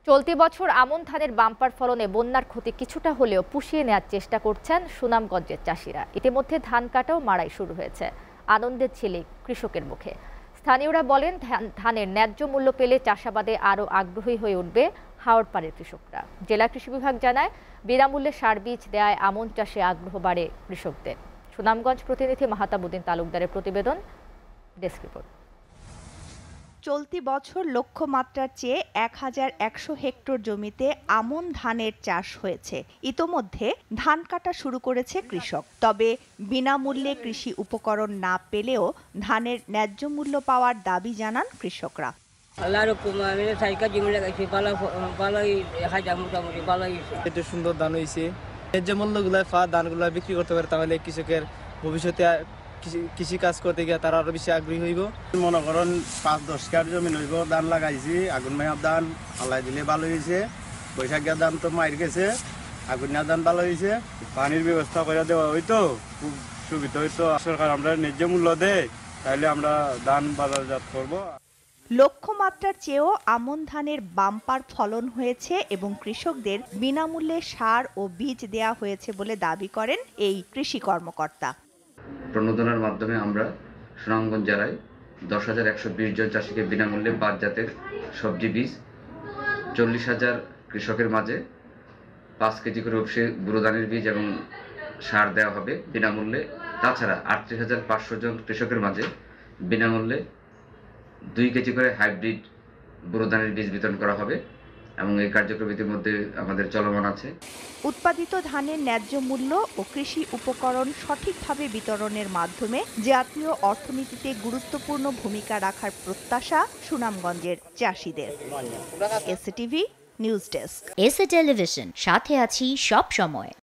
চলতি বছর আমন ধানের বাম্পার ফলনে বন্যার ক্ষতি কিছুটা হলেও পুষিয়ে নেওয়ার চেষ্টা করছেন সুনামগঞ্জের চাষিরা। ইতিমধ্যে ধান কাটাও মাড়াই শুরু হয়েছে। আনন্দের ঝিলিক কৃষকের মুখে। স্থানীয়রা বলেন, ধানের ন্যায্য মূল্য পেলে চাষাবাদে আরও আগ্রহী হয়ে উঠবে হাওড়পাড়ের কৃষকরা। জেলা কৃষি বিভাগ জানায়, বিনামূল্যে সার বীজ দেয়ায় আমন চাষে আগ্রহ বাড়ে কৃষকদের। সুনামগঞ্জ প্রতিনিধি মাহতাবুদ্দিন তালুকদারের প্রতিবেদন, ডেস্ক রিপোর্ট। চলতি বছর লক্ষ্যমাত্রার চেয়ে ১,১০০ হেক্টর জমিতে আমন ধানের চাষ হয়েছে। ইতোমধ্যে ধান কাটা শুরু করেছে কৃষক। তবে বিনামূল্যে কৃষি উপকরণ না পেলেও ধানের ন্যায্য মূল্য পাওয়ার দাবি জানান কৃষকরা। এটা সুন্দর ধান হয়েছে। ন্যায্য মূল্যগুলো ধানগুলো বিক্রি করতে পারে, তাহলে কৃষকের ভবিষ্যতে কৃষি কাজ করতে গিয়ে তারা আরো বেশি আগ্রহী হইব। মনে করেন ৫-১০ কাঠ জমি হইব, ধান লাগাইছি। আগুন মাইয়ার ধান আল্লাহ দিলে ভালো হয়েছে। বৈশাখের ধান তো মাইর গেছে, আগুনের ধান ভালো হয়েছে। পানির ব্যবস্থা করে দেওয়া হইতো, খুব সুবিধা হইতো। সরকার আমরা ন্যায্য মূল্য দেয়, তাহলে আমরা ধান বাজারজাত করব। লক্ষ্যমাত্রার চেয়েও আমন ধানের বাম্পার ফলন হয়েছে এবং কৃষকদের বিনামূল্যে সার ও বীজ দেয়া হয়েছে বলে দাবি করেন এই কৃষি কর্মকর্তা। প্রণোদনার মাধ্যমে আমরা সুনামগঞ্জ জেলায় ১০,১২০ জন চাষিকে বিনামূল্যে ৫ জাতের সবজি বীজ, ৪০,০০০ কৃষকের মাঝে ৫ কেজি করে অবশ্যই বুড়ো ধানের বীজ এবং সার দেওয়া হবে বিনামূল্যে। তাছাড়া ৩৮,৫০০ জন কৃষকের মাঝে বিনামূল্যে ২ কেজি করে হাইব্রিড বুড়ো ধানের বীজ বিতরণ করা হবে এবং এই কার্যক্রম ইতিমধ্যে আমাদের চলমান আছে। উৎপাদিত ধানের ন্যায্য মূল্য ও কৃষি উপকরণ সঠিকভাবে বিতরণের মাধ্যমে জাতীয় অর্থনীতিতে গুরুত্বপূর্ণ ভূমিকা রাখার প্রত্যাশা সুনামগঞ্জের চাষিদের। SATV news desk. SA television, সাথে আছি সব সময়।